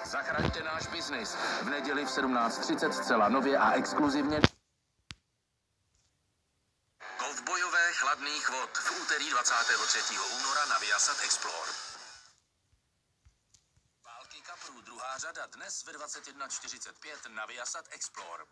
Zachraňte náš biznis. V neděli v 17:30 zcela nově a exkluzivně. Kovbojové chladných vod v úterý 23. února na Viasat Explore. Války kaprů, druhá řada, dnes ve 21:45 na Viasat Explore.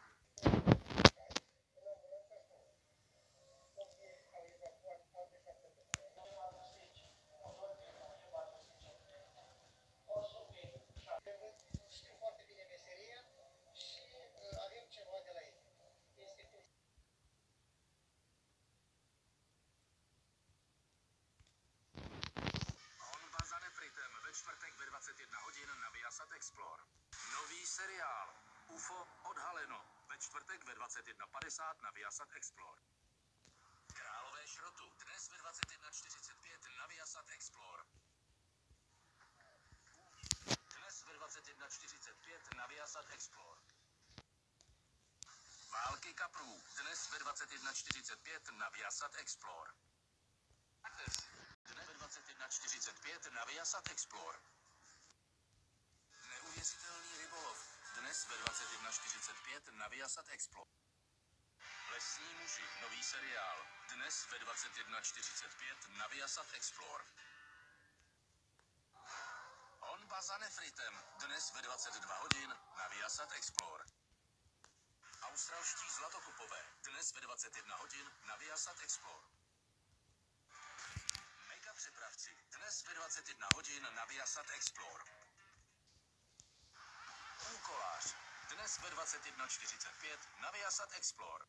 Ve čtvrtek ve 21 hodin na Viasat Explore. Nový seriál UFO odhaleno ve čtvrtek ve 21:50 na Viasat Explore. Králové šrotu dnes ve 21:45 na Viasat Explore. Dnes ve 21:45 na Viasat Explore. Války kaprů dnes ve 21:45 na Viasat Explore. Dnes ve 21:45 na Viasat Explore. Neuvěřitelný rybolov dnes ve 21:45 na Viasat Explore. Lesní muži, nový seriál dnes ve 21:45 na Viasat Explore. Honba za nefritem dnes ve 22 hodin na Viasat Explore. Australští zlatokopové dnes ve 21 hodin na Viasat Explore. Mega přepravci dnes ve 21 hodin na Viasat Explore. Úkolář dnes ve 21:45 na Viasat Explore.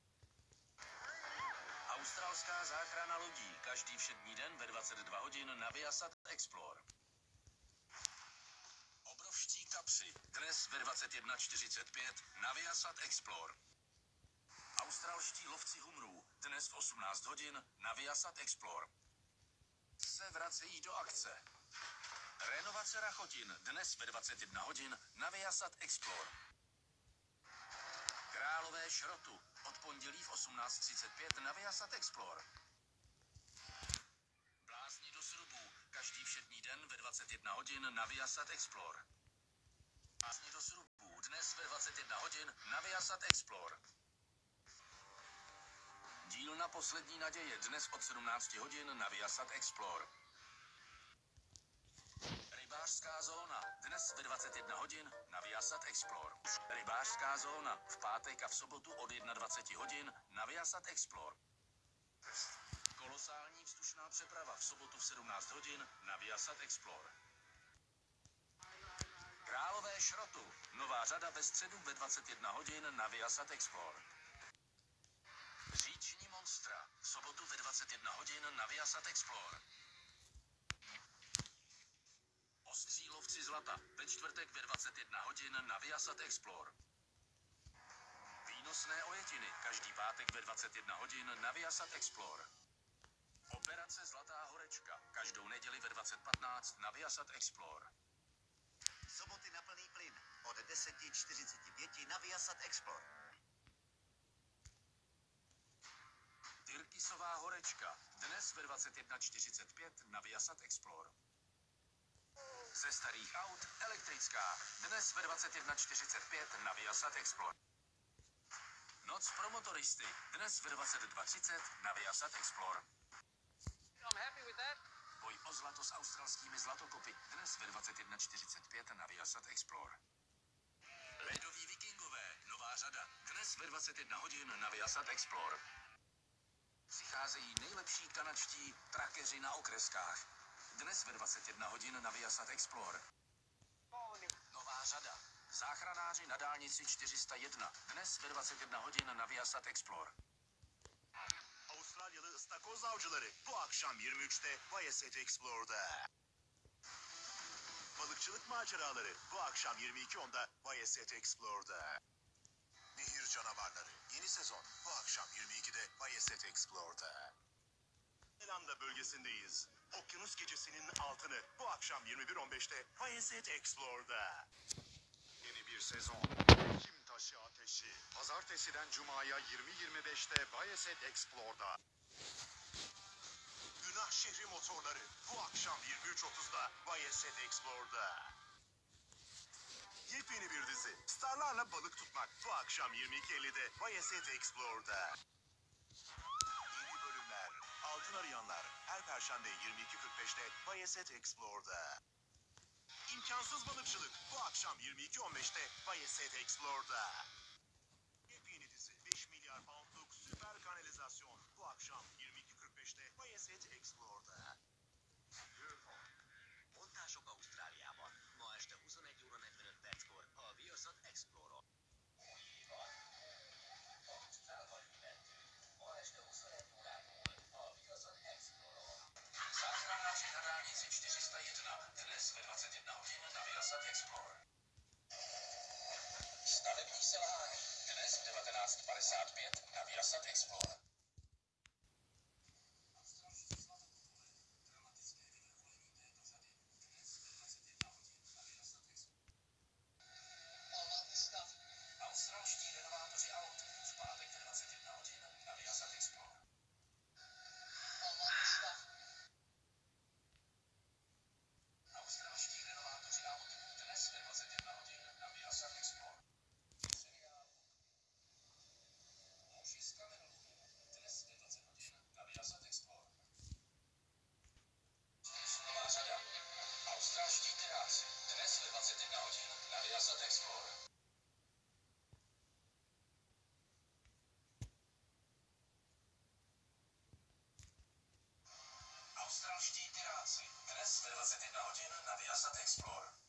Australská záchrana lodí každý všední den ve 22 hodin na Viasat Explore. Obrovští kapři dnes ve 21:45 na Viasat Explore. Australští lovci humrů dnes v 18 hodin na Viasat Explore. Se vracejí do akce. Renovace Rachotin dnes ve 21 hodin na Viasat Explore. Králové šrotu od pondělí v 18:35 na Viasat Explore. Blázni do srubů každý všední den ve 21 hodin na Viasat Explore. Blázni do srubů dnes ve 21 hodin na Viasat Explore. Dílna poslední naděje dnes od 17 hodin na Viasat Explore. Rybářská zóna dnes ve 21 hodin na Viasat Explore. Rybářská zóna v pátek a v sobotu od 21 hodin na Viasat Explore. Kolosální vzdušná přeprava v sobotu v 17 hodin na Viasat Explore. Králové šrotu, nová řada ve středu ve 21 hodin na Viasat Explore. Říční monstra v sobotu ve 21 hodin na Viasat Explore. Ostří lovci zlata ve čtvrtek ve 21 hodin na Viasat Explore. Výnosné ojetiny každý pátek ve 21 hodin na Viasat Explore. Operace Zlatá horečka každou neděli ve 20:15 na Viasat Explore. Soboty na plný plyn od 10:45 na Viasat Explore. Tyrkisová horečka dnes ve 21:45 na Viasat Explore. Ze starých aut elektrická dnes ve 21:45 na Viasat Explore. Noc pro motoristy dnes ve 22:30 na Viasat Explore. Boj o zlato s australskými zlatokopy dnes ve 21:45 na Viasat Explore. Ledoví vikingové, nová řada dnes ve 21 hodin na Viasat Explore. Přicházejí nejlepší kanadští trakeři na okreskách. Dnes ve 21 hodin na Viasat Explore. Nová řada. Záchranáři na dálnici 401. Dnes ve 21 hodin na Viasat Explore. Avustralyalı ıstakoz avcıları bu akşam 23'te Viasat Explore'da. Balıkçılık maceraları bu akşam 22:10'da Viasat Explore'da. Nehir canavarları yeni sezon bu akşam 22'de Viasat Explore'da. Zelanda bölgesindeyiz. Okyanus gecesinin altını bu akşam 21:15'te Viasat Explore'da. Yeni bir sezon. Kim taşı ateşi. Pazartesiden Cuma'ya 20:25'te Viasat Explore'da. Günah şehri motorları bu akşam 23:30'da Viasat Explore'da. Yepyeni bir dizi. Starlarla balık tutmak. Bu akşam 22.50'de Viasat Explore'da. Yeni bölümler. Altın Arayanlar. Her Perşembe 22.45'te Viasat Explore'da. İmkansız balıkçılık. Bu akşam 22.15'te Viasat Explore'da. Yepyeni dizi. 5 milyar poundluk süper kanalizasyon. Bu akşam 22.45'te Viasat Explore'da. Bontások Ausztráliában. Ma este 21 óra 45 perckor a Viaszat Explorer. Záchranáři na dálnici 401 dnes ve 21 hodin na Viasat Explorer. Stavební selhání dnes v 19:55 na Viasat Explorer. Australští renovátoři aut v pátek ve 21 hodin na Viasat Explorer. Australští renovátoři aut dnes ve 21 hodin na Viasat Explorer. Muži z Kamerunu dnes ve 20 hodin na Viasat Explorer. Nová řada. Australští teráci dnes ve 21 hodin na Viasat Explorer. Australští tyráci dnes ve 21 hodin na Viasat Explorer.